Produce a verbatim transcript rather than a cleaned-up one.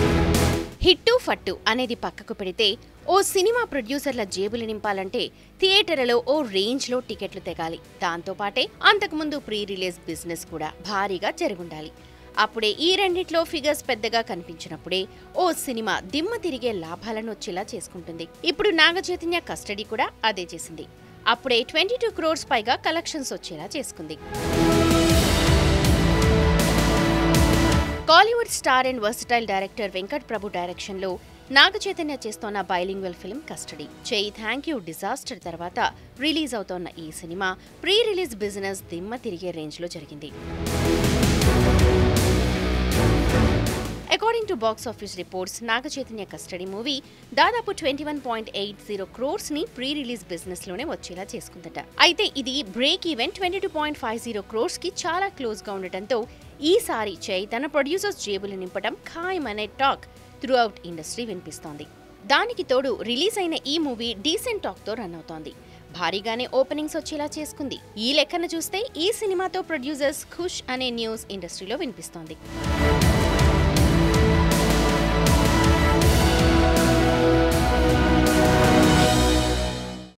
Hit ఫట్టు అనేది పక్కకు పెడితే ఓ సినిమా ప్రొడ్యూసర్ల జేబులు నింపాలంటే థియేటర్లలో ఓ రేంజ్లో టికెట్లు తెగాలి. దాంతోపాటే అంతకుముందు ప్రీ రిలీజ్ బిజినెస్ కూడా భారీగా జరుగుండాలి. అప్పుడే ఈ రెండిట్లో ఫిగర్స్ పెద్దగా కనిపించినప్పుడే ఓ సినిమా దిమ్మ తిరిగే లాభాలను వచ్చేలా చేసుకుంటుంది. ఇప్పుడు నాగ చైతన్య కస్టడీ కూడా అదే చేసింది. అప్పుడే ట్వంటీ టూ క్రోర్స్ పైగా కలెక్షన్స్ వచ్చేలా చేసుకుంది. Kollywood star and versatile director Venkat Prabhu direction లో నాగ చైతన్య చేస్తోన్న బైలింగ్వల్ ఫిల్మ్ కస్టడీ. చెయ్యి థ్యాంక్ యూ డిజాస్టర్ తర్వాత రిలీజ్ అవుతోన్న ఈ సినిమా ప్రీ రిలీజ్ బిజినెస్ దిమ్మ తిరిగే రేంజ్ లో జరిగింది. According to box office reports, Naga Chaitanya custody movie దాదాపు twenty one point eight zero crores ని ప్రీ రిలీజ్ బిజినెస్ లోనే వచ్చేలా చేసుకుందట. అయితే ఇది break even twenty two point five zero crores కి చాలా క్లోజ్ గా ఉండటంతో ఈసారి చై తన ప్రొడ్యూసర్స్ జేబులు నింపడం ఖాయమనే టాక్ త్రూ అవుట్ ఇండస్ట్రీ వినిపిస్తోంది. దానికి తోడు రిలీజ్ అయిన ఈ మూవీ డీసెంట్ టాక్ తో రన్ అవుతోంది. భారీగానే ఓపెనింగ్స్ వచ్చేలా చేసుకుంది. ఈ లెక్కన చూస్తే ఈ సినిమాతో ప్రొడ్యూసర్స్ ఖుష్ అనే న్యూస్ ఇండస్ట్రీలో వినిపిస్తోంది.